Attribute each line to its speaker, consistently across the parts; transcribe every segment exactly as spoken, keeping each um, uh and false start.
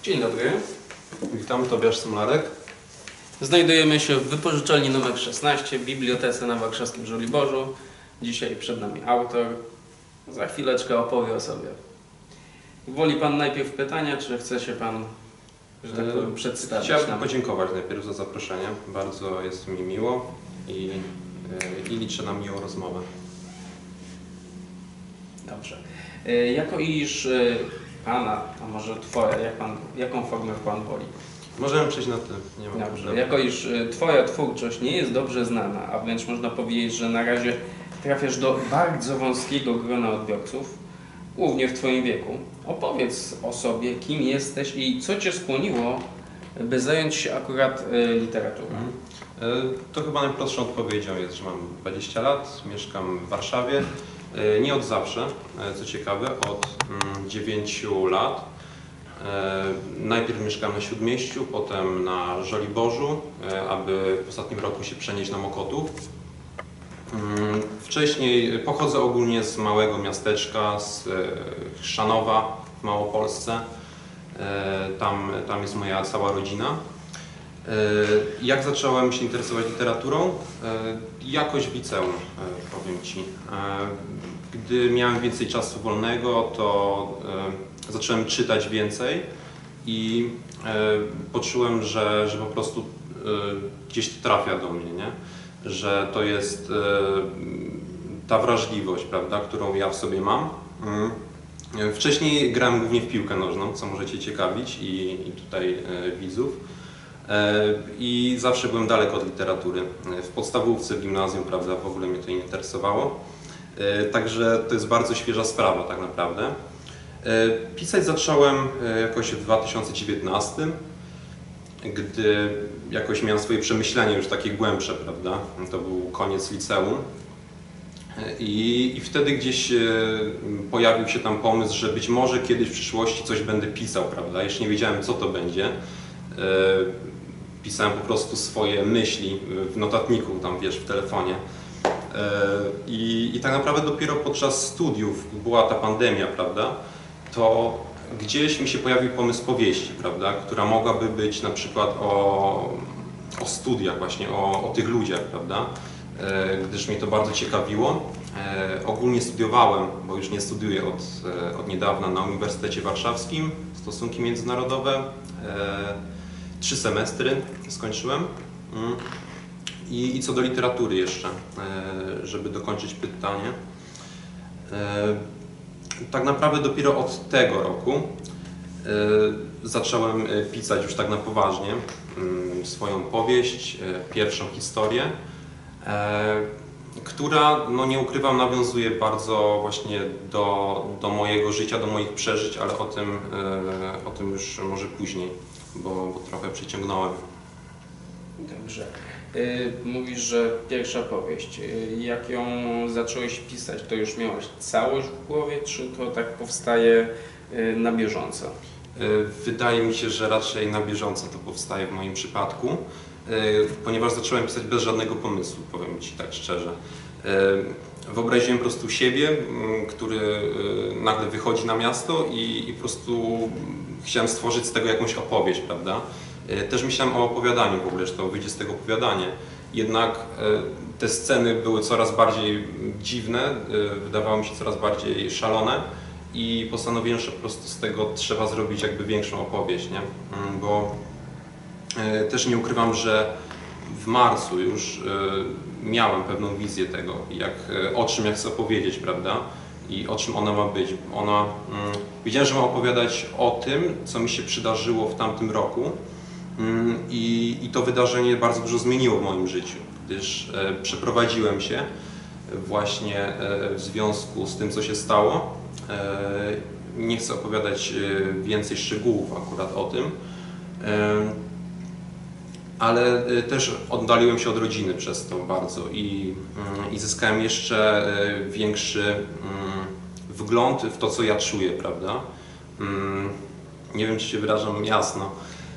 Speaker 1: Dzień dobry.
Speaker 2: Witam, Tobiasz Smolarek.
Speaker 1: Znajdujemy się w wypożyczalni numer szesnaście w Bibliotece na warszawskim Żoliborzu. Dzisiaj przed nami autor. Za chwileczkę opowie o sobie. Woli Pan najpierw pytania, czy chce się Pan, że tak powiem, przedstawić?
Speaker 2: Chciałbym
Speaker 1: nam?
Speaker 2: podziękować najpierw za zaproszenie. Bardzo jest mi miło i, i liczę na miłą rozmowę.
Speaker 1: Dobrze. Jako iż Pana, a może Twoja, jak pan, jaką formę Pan woli?
Speaker 2: Możemy przejść na ty. Nie ma
Speaker 1: Dobrze.
Speaker 2: problemu.
Speaker 1: Jako iż Twoja twórczość nie jest dobrze znana, a wręcz można powiedzieć, że na razie trafiasz do bardzo wąskiego grona odbiorców, głównie w Twoim wieku, opowiedz o sobie, kim jesteś i co Cię skłoniło, by zająć się akurat literaturą.
Speaker 2: Mhm. To chyba najprostszą odpowiedzią jest, że mam dwadzieścia lat, mieszkam w Warszawie. Nie od zawsze, co ciekawe, od dziewięciu lat. Najpierw mieszkałem na Śródmieściu, potem na Żoliborzu, aby w ostatnim roku się przenieść na Mokotów. Wcześniej pochodzę ogólnie z małego miasteczka, z Chrzanowa w Małopolsce. Tam, tam jest moja cała rodzina. Jak zacząłem się interesować literaturą? Jakoś w liceum, powiem Ci. Gdy miałem więcej czasu wolnego, to zacząłem czytać więcej i poczułem, że, że po prostu gdzieś to trafia do mnie, nie? Że to jest ta wrażliwość, prawda, którą ja w sobie mam. Wcześniej grałem głównie w piłkę nożną, co może Cię ciekawić i, i tutaj widzów. I zawsze byłem daleko od literatury. W podstawówce, w gimnazjum, prawda, w ogóle mnie to nie interesowało. Także to jest bardzo świeża sprawa tak naprawdę. Pisać zacząłem jakoś w dwa tysiące dziewiętnastym, gdy jakoś miałem swoje przemyślenia już takie głębsze, prawda. To był koniec liceum. I, I wtedy gdzieś pojawił się tam pomysł, że być może kiedyś w przyszłości coś będę pisał, prawda. Jeszcze nie wiedziałem, co to będzie. Pisałem po prostu swoje myśli w notatniku, tam wiesz, w telefonie. I, i tak naprawdę dopiero podczas studiów, była ta pandemia, prawda, to gdzieś mi się pojawił pomysł powieści, prawda, która mogłaby być na przykład o, o studiach właśnie, o, o tych ludziach, prawda, gdyż mnie to bardzo ciekawiło. Ogólnie studiowałem, bo już nie studiuję od, od niedawna na Uniwersytecie Warszawskim, stosunki międzynarodowe. Trzy semestry skończyłem. I, I co do literatury jeszcze, żeby dokończyć pytanie. Tak naprawdę dopiero od tego roku zacząłem pisać już tak na poważnie swoją powieść, pierwszą historię, która, no nie ukrywam, nawiązuje bardzo właśnie do, do mojego życia, do moich przeżyć, ale o tym, o tym już może później, bo, bo trochę przeciągnąłem.
Speaker 1: Dobrze. Mówisz, że pierwsza powieść. Jak ją zacząłeś pisać, to już miałeś całość w głowie, czy to tak powstaje na bieżąco?
Speaker 2: Wydaje mi się, że raczej na bieżąco to powstaje w moim przypadku, ponieważ zacząłem pisać bez żadnego pomysłu, powiem Ci tak szczerze. Wyobraziłem po prostu siebie, który nagle wychodzi na miasto i, i po prostu chciałem stworzyć z tego jakąś opowieść, prawda? Też myślałem o opowiadaniu w ogóle, że to wyjdzie z tego opowiadanie. Jednak te sceny były coraz bardziej dziwne, wydawały mi się coraz bardziej szalone i postanowiłem, że po prostu z tego trzeba zrobić jakby większą opowieść, nie? Bo też nie ukrywam, że w marcu już miałem pewną wizję tego, jak, o czym ja chcę opowiedzieć, prawda? I o czym ona ma być. Ona, wiedziałem, że mam opowiadać o tym, co mi się przydarzyło w tamtym roku. I, I to wydarzenie bardzo dużo zmieniło w moim życiu, gdyż e, przeprowadziłem się właśnie e, w związku z tym, co się stało. E, nie chcę opowiadać e, więcej szczegółów akurat o tym, e, ale e, też oddaliłem się od rodziny przez to bardzo i, e, i zyskałem jeszcze e, większy e, wgląd w to, co ja czuję, prawda? E, nie wiem, czy się wyrażam jasno.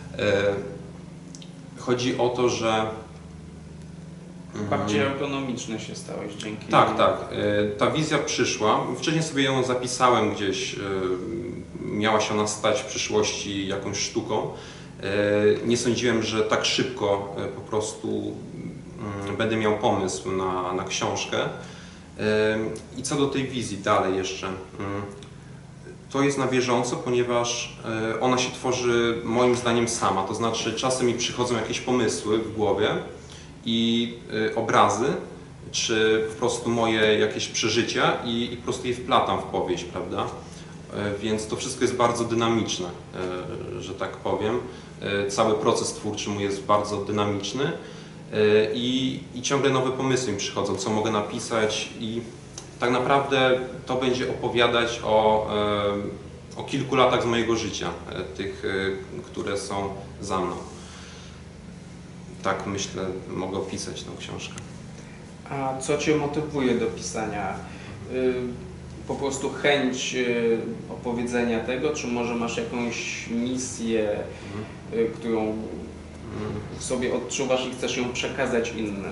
Speaker 2: Chodzi o to, że...
Speaker 1: Bardziej autonomiczny się stałeś dzięki...
Speaker 2: Tak, tak. Ta wizja przyszła. Wcześniej sobie ją zapisałem gdzieś, miała się ona stać w przyszłości jakąś sztuką. Nie sądziłem, że tak szybko po prostu będę miał pomysł na, na książkę. I co do tej wizji dalej jeszcze. To jest na bieżąco, ponieważ ona się tworzy moim zdaniem sama. To znaczy czasem mi przychodzą jakieś pomysły w głowie i obrazy, czy po prostu moje jakieś przeżycia i, i po prostu je wplatam w powieść, prawda? Więc to wszystko jest bardzo dynamiczne, że tak powiem. Cały proces twórczy mój jest bardzo dynamiczny i, i ciągle nowe pomysły mi przychodzą, co mogę napisać i tak naprawdę to będzie opowiadać o, o kilku latach z mojego życia, tych, które są za mną. Tak myślę, mogę opisać tę książkę.
Speaker 1: A co Cię motywuje do pisania? Po prostu chęć opowiedzenia tego, czy może masz jakąś misję, mhm. którą w sobie odczuwasz i chcesz ją przekazać innym?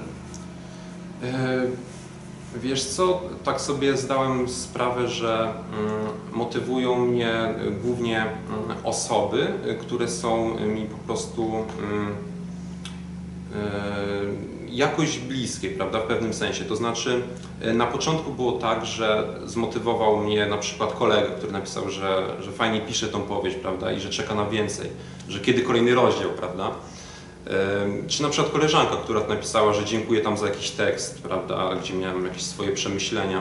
Speaker 2: Wiesz co, tak sobie zdałem sprawę, że motywują mnie głównie osoby, które są mi po prostu jakoś bliskie, prawda, w pewnym sensie. To znaczy na początku było tak, że zmotywował mnie na przykład kolega, który napisał, że, że fajnie pisze tą powieść, prawda, i że czeka na więcej, że kiedy kolejny rozdział, prawda. Czy na przykład koleżanka, która napisała, że dziękuję tam za jakiś tekst, prawda, gdzie miałem jakieś swoje przemyślenia.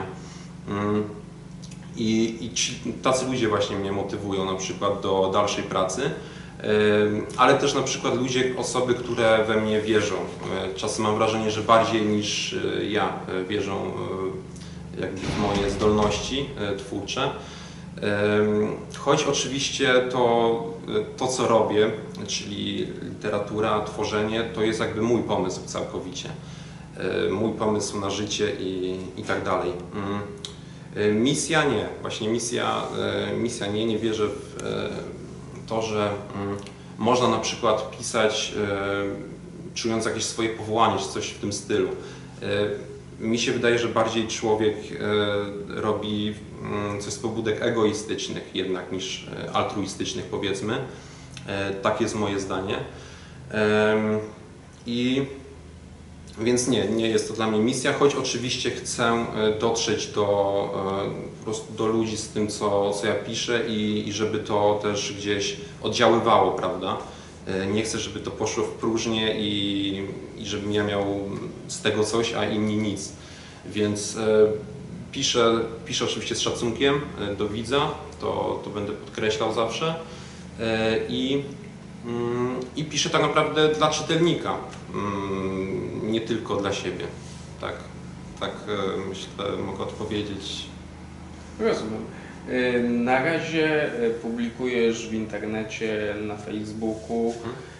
Speaker 2: I, i ci, tacy ludzie właśnie mnie motywują na przykład do dalszej pracy. Ale też na przykład ludzie, osoby, które we mnie wierzą. Czasem mam wrażenie, że bardziej niż ja wierzą jakby w moje zdolności twórcze. Choć oczywiście to, to, co robię, czyli literatura, tworzenie, to jest jakby mój pomysł całkowicie. Mój pomysł na życie i, i tak dalej. Misja nie. Właśnie misja, misja nie. Nie wierzę w to, że można na przykład pisać czując jakieś swoje powołanie, czy coś w tym stylu. Mi się wydaje, że bardziej człowiek robi coś z pobudek egoistycznych jednak niż altruistycznych, powiedzmy. Tak jest moje zdanie. I więc nie, nie jest to dla mnie misja, choć oczywiście chcę dotrzeć do, po prostu do ludzi z tym, co, co ja piszę i, i żeby to też gdzieś oddziaływało, prawda? Nie chcę, żeby to poszło w próżnię i, i żebym ja miał z tego coś, a inni nic. Więc piszę, piszę oczywiście z szacunkiem do widza, to, to będę podkreślał zawsze. I, i piszę tak naprawdę dla czytelnika, nie tylko dla siebie. Tak, tak myślę, mogę odpowiedzieć.
Speaker 1: Rozumiem. Na razie publikujesz w internecie, na Facebooku,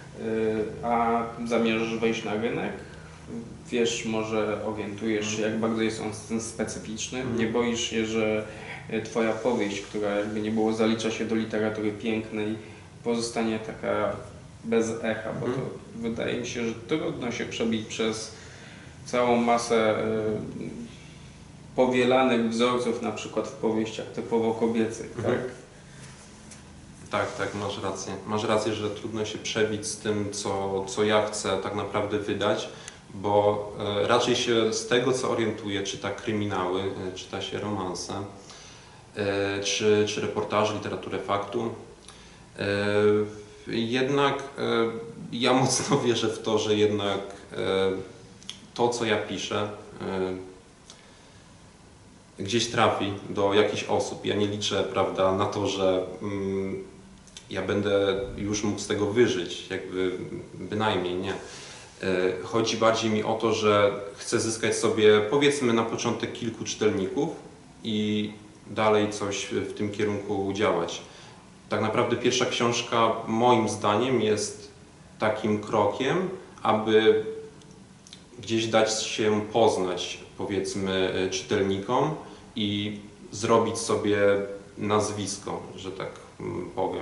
Speaker 1: a zamierzasz wejść na rynek? Wiesz, może orientujesz się, jak bardzo jest on specyficzny? Nie boisz się, że Twoja powieść, która jakby nie było zalicza się do literatury pięknej, pozostanie taka bez echa, bo to wydaje mi się, że trudno się przebić przez całą masę powielanych wzorców, na przykład w powieściach typowo kobiecych, tak?
Speaker 2: Mhm. Tak, tak, masz rację. Masz rację, że trudno się przebić z tym, co, co ja chcę tak naprawdę wydać, bo e, raczej się z tego, co orientuję, czyta kryminały, e, czyta się romanse, e, czy, czy reportaże, literaturę faktu. E, jednak e, ja mocno wierzę w to, że jednak e, to, co ja piszę, e, gdzieś trafi do jakichś osób. Ja nie liczę, prawda, na to, że mm, ja będę już mógł z tego wyżyć, jakby bynajmniej nie. Chodzi bardziej mi o to, że chcę zyskać sobie, powiedzmy, na początek kilku czytelników i dalej coś w tym kierunku działać. Tak naprawdę pierwsza książka moim zdaniem jest takim krokiem, aby gdzieś dać się poznać, powiedzmy, czytelnikom i zrobić sobie nazwisko, że tak powiem.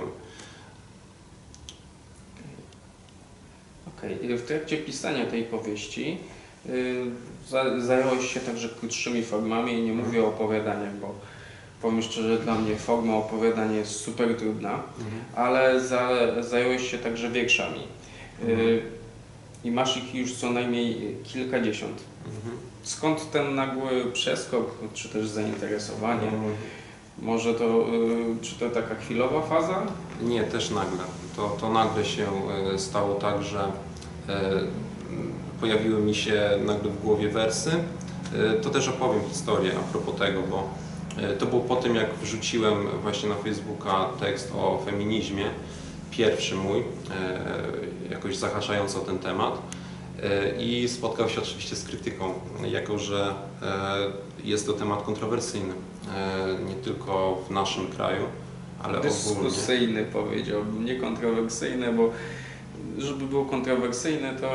Speaker 1: Okej, okay. W trakcie pisania tej powieści yy, zająłeś się także krótszymi formami, nie mówię o opowiadaniach, bo powiem szczerze, dla mnie forma opowiadania jest super trudna,
Speaker 2: Mhm.
Speaker 1: ale za, zająłeś się także wierszami.
Speaker 2: Mhm.
Speaker 1: Y, I masz ich już co najmniej kilkadziesiąt.
Speaker 2: Mhm.
Speaker 1: Skąd ten nagły przeskok, czy też zainteresowanie?
Speaker 2: Mhm.
Speaker 1: Może to, y, czy to taka chwilowa faza?
Speaker 2: Nie, też nagle. To, to nagle się e, stało tak, że e, pojawiły mi się nagle w głowie wersy. E, To też opowiem historię a propos tego, bo e, to było po tym, jak wrzuciłem właśnie na Facebooka tekst o feminizmie, pierwszy mój, e, jakoś zahaczający o ten temat. E, I spotkał się oczywiście z krytyką, jako że e, jest to temat kontrowersyjny, e, nie tylko w naszym kraju, ale ogólnie.
Speaker 1: Dyskusyjny powiedziałbym, nie kontrowersyjny, bo żeby było kontrowersyjne, to,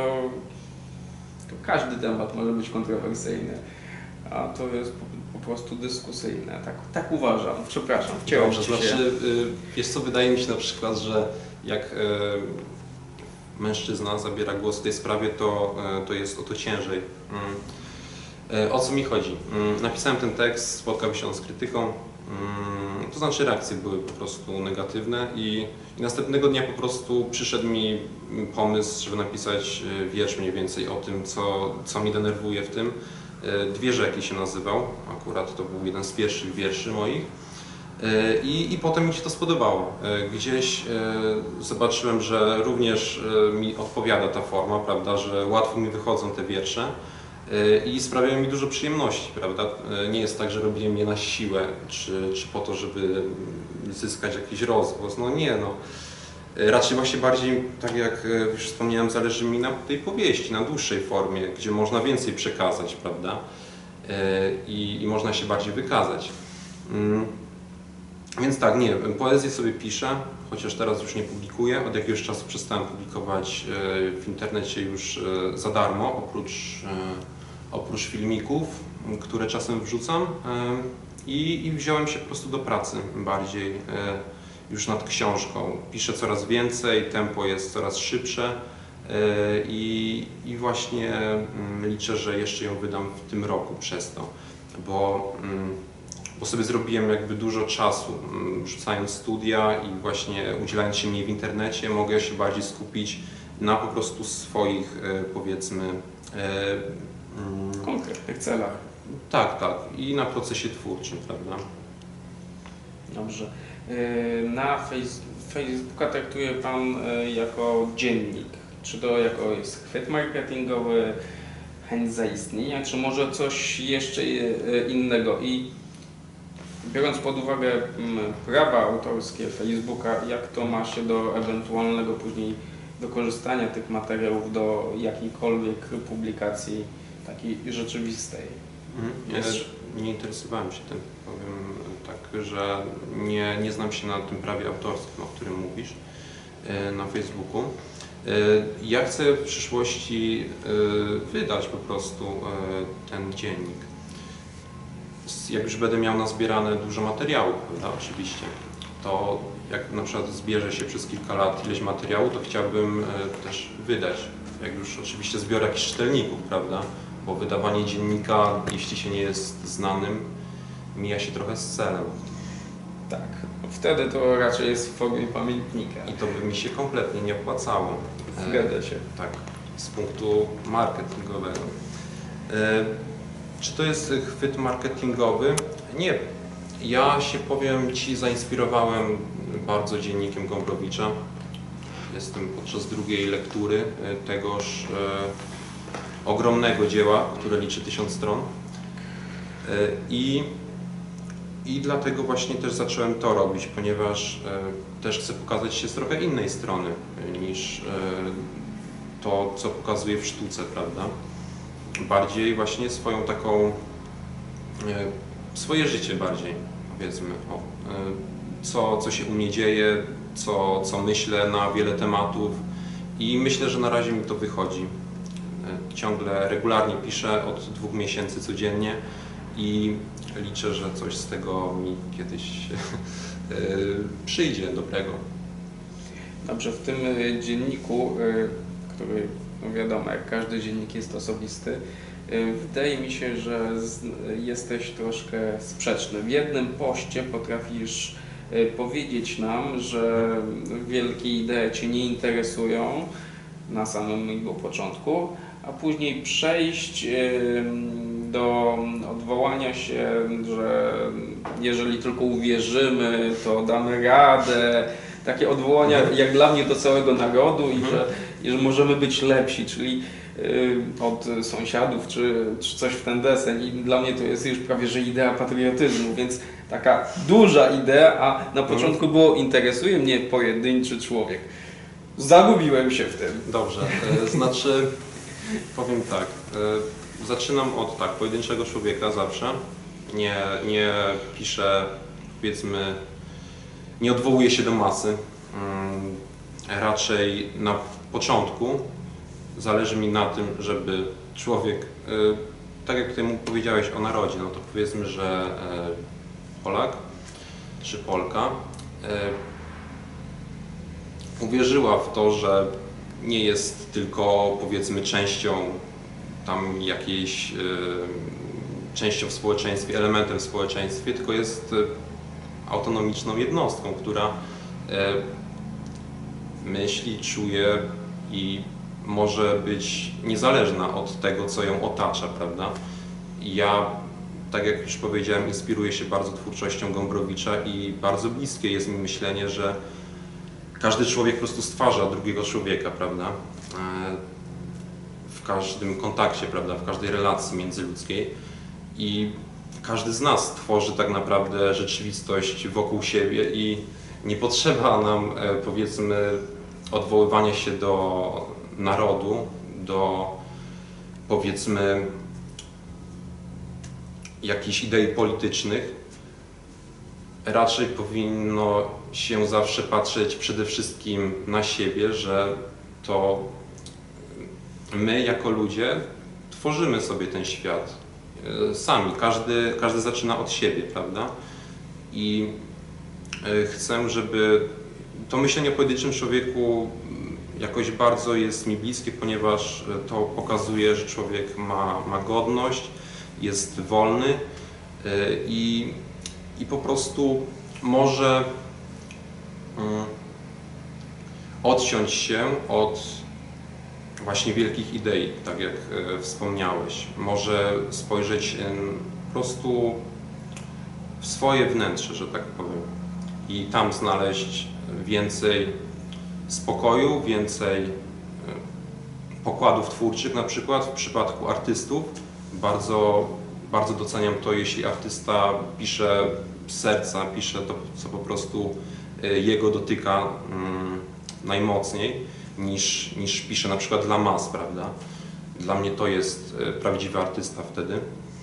Speaker 1: to każdy temat może być kontrowersyjny, a to jest po, po prostu dyskusyjne. Tak, tak uważam. Przepraszam, wciąłem
Speaker 2: Dobrze,
Speaker 1: ci się.
Speaker 2: znaczy, y, wiesz co, wydaje mi się na przykład, że jak y, mężczyzna zabiera głos w tej sprawie, to, y, to jest o to ciężej. Mm. Y, O co mi chodzi? Mm, Napisałem ten tekst, spotkał się on z krytyką, mm, to znaczy reakcje były po prostu negatywne i, i następnego dnia po prostu przyszedł mi pomysł, żeby napisać y, wiersz mniej więcej o tym, co, co mnie denerwuje w tym. Y, Dwie rzeki się nazywał, akurat to był jeden z pierwszych wierszy moich. I, I potem mi się to spodobało. Gdzieś e, zobaczyłem, że również e, mi odpowiada ta forma, prawda, że łatwo mi wychodzą te wiersze e, i sprawiają mi dużo przyjemności, prawda. E, Nie jest tak, że robiłem je na siłę, czy, czy po to, żeby zyskać jakiś rozgłos. No nie, no. E, Raczej właśnie bardziej, tak jak e, już wspomniałem, zależy mi na tej powieści, na dłuższej formie, gdzie można więcej przekazać, prawda, e, i, i można się bardziej wykazać. Mm. Więc tak, nie, poezję sobie piszę, chociaż teraz już nie publikuję. Od jakiegoś czasu przestałem publikować w internecie już za darmo, oprócz, oprócz filmików, które czasem wrzucam. I, I wziąłem się po prostu do pracy bardziej już nad książką. Piszę coraz więcej, tempo jest coraz szybsze i, i właśnie liczę, że jeszcze ją wydam w tym roku przez to, bo bo sobie zrobiłem jakby dużo czasu, rzucając studia i właśnie udzielając się mniej w internecie, mogę się bardziej skupić na po prostu swoich, powiedzmy,
Speaker 1: Konkretnych celach.
Speaker 2: tak, tak, i na procesie twórczym, prawda?
Speaker 1: Dobrze. Na fejs Facebooka traktuje Pan jako dziennik. Czy to jako jest chwyt marketingowy, chęć zaistnienia, czy może coś jeszcze innego? I biorąc pod uwagę prawa autorskie Facebooka, jak to ma się do ewentualnego później wykorzystania tych materiałów do jakiejkolwiek publikacji takiej rzeczywistej?
Speaker 2: Mhm. Ja też nie interesowałem się tym, powiem tak, że nie, nie znam się na tym prawie autorskim, o którym mówisz na Facebooku. Ja chcę w przyszłości wydać po prostu ten dziennik. Jak już będę miał nazbierane dużo materiałów, prawda, oczywiście, to jak na przykład zbierze się przez kilka lat ileś materiału, to chciałbym też wydać. Jak już oczywiście zbiorę jakichś czytelników, prawda, bo wydawanie dziennika, jeśli się nie jest znanym, mija się trochę z celem.
Speaker 1: Tak, wtedy to raczej jest w formie pamiętnika.
Speaker 2: I to by mi się kompletnie nie opłacało.
Speaker 1: Zgadza się.
Speaker 2: Tak, z punktu marketingowego. E, Czy to jest chwyt marketingowy? Nie. Ja się, powiem Ci, zainspirowałem bardzo dziennikiem Gombrowicza. Jestem podczas drugiej lektury tegoż e, ogromnego dzieła, które liczy tysiąc stron. E, I, I dlatego właśnie też zacząłem to robić, ponieważ e, też chcę pokazać się z trochę innej strony niż e, to, co pokazuję w sztuce, prawda? Bardziej właśnie swoją taką, e, swoje życie bardziej, powiedzmy, o, e, co, co się u mnie dzieje, co, co myślę na wiele tematów i myślę, że na razie mi to wychodzi. E, ciągle, regularnie piszę od dwóch miesięcy codziennie i liczę, że coś z tego mi kiedyś e, przyjdzie dobrego.
Speaker 1: Dobrze, w tym dzienniku, który, no wiadomo, jak każdy dziennik jest osobisty, Y, Wydaje mi się, że z, jesteś troszkę sprzeczny. W jednym poście potrafisz y, powiedzieć nam, że wielkie idee Cię nie interesują na samym jego początku, a później przejść y, do odwołania się, że jeżeli tylko uwierzymy, to damy radę. Takie odwołania jak dla mnie do całego narodu i że, i że możemy być lepsi, czyli y, od sąsiadów czy, czy coś w ten deseń. I dla mnie to jest już prawie że idea patriotyzmu, więc taka duża idea, a na początku było interesuje mnie pojedynczy człowiek. Zagubiłem się w tym.
Speaker 2: Dobrze, e, znaczy powiem tak, e, zaczynam od tak, pojedynczego człowieka zawsze, nie, nie piszę, powiedzmy, nie odwołuję się do masy, mm, raczej na początku zależy mi na tym, żeby człowiek, e, tak jak tutaj mu powiedziałeś o narodzie, no to powiedzmy, że e, Polak czy Polka e, uwierzyła w to, że nie jest tylko, powiedzmy, częścią tam jakiejś, y, częścią w społeczeństwie, elementem w społeczeństwie, tylko jest y, autonomiczną jednostką, która y, myśli, czuje i może być niezależna od tego, co ją otacza, prawda? I ja, tak jak już powiedziałem, inspiruję się bardzo twórczością Gombrowicza i bardzo bliskie jest mi myślenie, że każdy człowiek po prostu stwarza drugiego człowieka, prawda? W każdym kontakcie, prawda? W każdej relacji międzyludzkiej. I każdy z nas tworzy tak naprawdę rzeczywistość wokół siebie i nie potrzeba nam, powiedzmy, odwoływania się do narodu, do, powiedzmy, jakichś idei politycznych. Raczej powinno się zawsze patrzeć przede wszystkim na siebie, że to my jako ludzie tworzymy sobie ten świat sami. Każdy, każdy zaczyna od siebie, prawda? I chcę, żeby to myślenie o pojedynczym człowieku jakoś bardzo jest mi bliskie, ponieważ to pokazuje, że człowiek ma, ma godność, jest wolny i I po prostu może um, odciąć się od właśnie wielkich idei, tak jak e, wspomniałeś. Może spojrzeć e, po prostu w swoje wnętrze, że tak powiem. I tam znaleźć więcej spokoju, więcej e, pokładów twórczych, na przykład w przypadku artystów. Bardzo, bardzo doceniam to, jeśli artysta pisze z serca, pisze to, co po prostu jego dotyka um, najmocniej, niż, niż pisze na przykład dla mas, prawda? Dla mnie to jest prawdziwy artysta wtedy.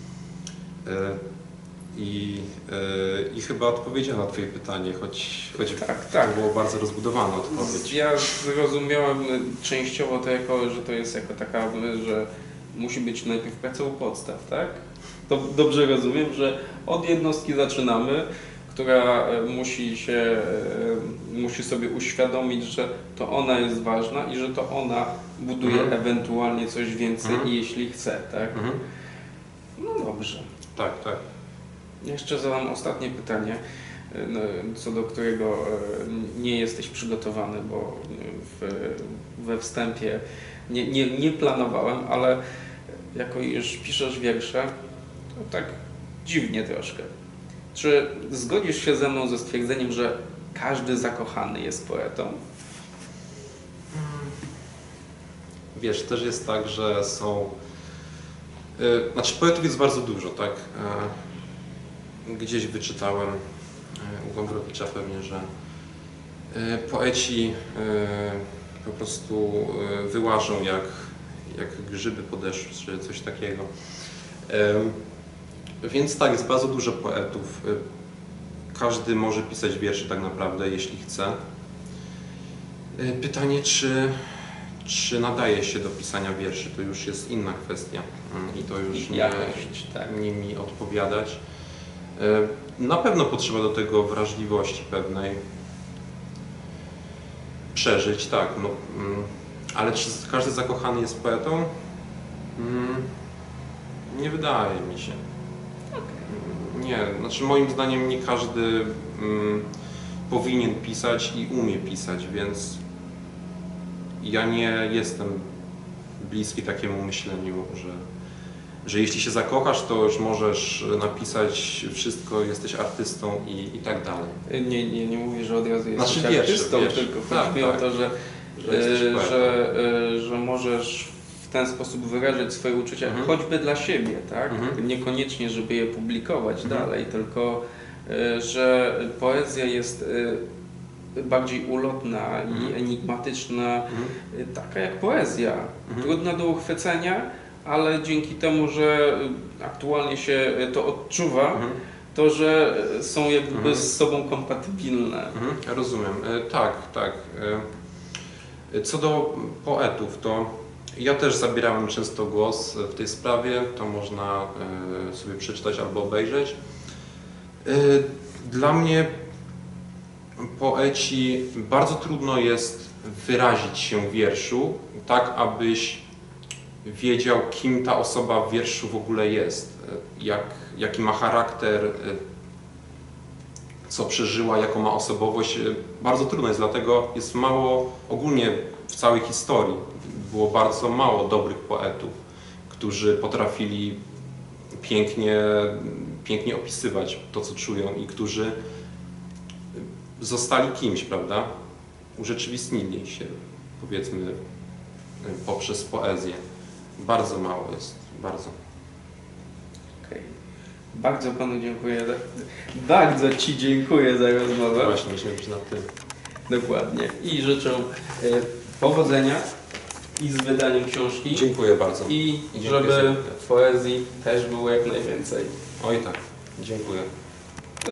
Speaker 2: I, i chyba odpowiedziałem na Twoje pytanie, choć, choć
Speaker 1: Tak, tak.
Speaker 2: to było bardzo rozbudowana odpowiedź.
Speaker 1: Ja zrozumiałem częściowo to jako, że to jest jako taka, że musi być najpierw praca u podstaw, tak? To dobrze rozumiem, że od jednostki zaczynamy, która musi się, musi sobie uświadomić, że to ona jest ważna i że to ona buduje mhm. ewentualnie coś więcej, mhm. jeśli chce, tak? Mhm. No dobrze.
Speaker 2: Tak, tak.
Speaker 1: Jeszcze zadam ostatnie pytanie, co do którego nie jesteś przygotowany, bo w, we wstępie nie, nie, nie planowałem, ale jako już piszesz wiersze, to tak dziwnie troszkę. Czy zgodzisz się ze mną ze stwierdzeniem, że każdy zakochany jest poetą?
Speaker 2: Wiesz, też jest tak, że są... Yy, znaczy poetów jest bardzo dużo, tak? Yy, gdzieś wyczytałem yy, u Gombrowicza pewnie, że yy, poeci yy, po prostu yy, wyłażą jak, jak grzyby po deszczu, czy coś takiego. Yy, więc tak, jest bardzo dużo poetów. Yy, każdy może pisać wiersze tak naprawdę, jeśli chce. Yy, pytanie, czy Czy nadaje się do pisania wierszy, to już jest inna kwestia i to już nie,
Speaker 1: tak.
Speaker 2: nie mi odpowiadać. Na pewno potrzeba do tego wrażliwości pewnej, przeżyć, tak, no, ale czy każdy zakochany jest poetą? Nie wydaje mi się. Nie, znaczy moim zdaniem nie każdy mm, powinien pisać i umie pisać, więc ja nie jestem bliski takiemu myśleniu, że, że jeśli się zakochasz, to już możesz napisać wszystko, jesteś artystą i, i tak dalej.
Speaker 1: Nie, nie, nie mówię, że od razu jesteś
Speaker 2: Znaczy wiersze,
Speaker 1: artystą,
Speaker 2: wiersze.
Speaker 1: tylko
Speaker 2: Tak,
Speaker 1: chodzi mi o
Speaker 2: tak.
Speaker 1: to, że,
Speaker 2: Że jesteś
Speaker 1: e,
Speaker 2: poetą.
Speaker 1: że, e, że możesz w ten sposób wyrażać swoje uczucia,
Speaker 2: Mhm.
Speaker 1: choćby dla siebie, tak?
Speaker 2: Mhm.
Speaker 1: Niekoniecznie, żeby je publikować
Speaker 2: Mhm.
Speaker 1: dalej, tylko e, że poezja jest e, bardziej ulotna i
Speaker 2: Mhm.
Speaker 1: enigmatyczna,
Speaker 2: Mhm.
Speaker 1: e, taka jak poezja.
Speaker 2: Mhm.
Speaker 1: Trudna do uchwycenia, ale dzięki temu, że aktualnie się to odczuwa,
Speaker 2: Mhm.
Speaker 1: to, że są jakby
Speaker 2: Mhm.
Speaker 1: z sobą kompatybilne.
Speaker 2: Mhm, rozumiem. E, Tak, tak. E, Co do poetów, to ja też zabierałem często głos w tej sprawie, to można e, sobie przeczytać albo obejrzeć. E, Dla mnie poeci bardzo trudno jest wyrazić się w wierszu, tak abyś wiedział, kim ta osoba w wierszu w ogóle jest, e, jak, jaki ma charakter, e, co przeżyła, jaką ma osobowość. Bardzo trudno jest, dlatego jest mało, ogólnie w całej historii było bardzo mało dobrych poetów, którzy potrafili pięknie, pięknie opisywać to, co czują i którzy zostali kimś, prawda? Urzeczywistnili się, powiedzmy, poprzez poezję. Bardzo mało jest, bardzo.
Speaker 1: Okej. Bardzo Panu dziękuję. za- Bardzo Ci dziękuję za rozmowę.
Speaker 2: Właśnie, mieliśmy być na tym.
Speaker 1: Dokładnie. I życzę e, powodzenia i z wydaniem książki.
Speaker 2: Dziękuję bardzo.
Speaker 1: I
Speaker 2: Dziękuję
Speaker 1: żeby
Speaker 2: serdecznie.
Speaker 1: poezji też było jak najwięcej.
Speaker 2: Oj tak, dziękuję.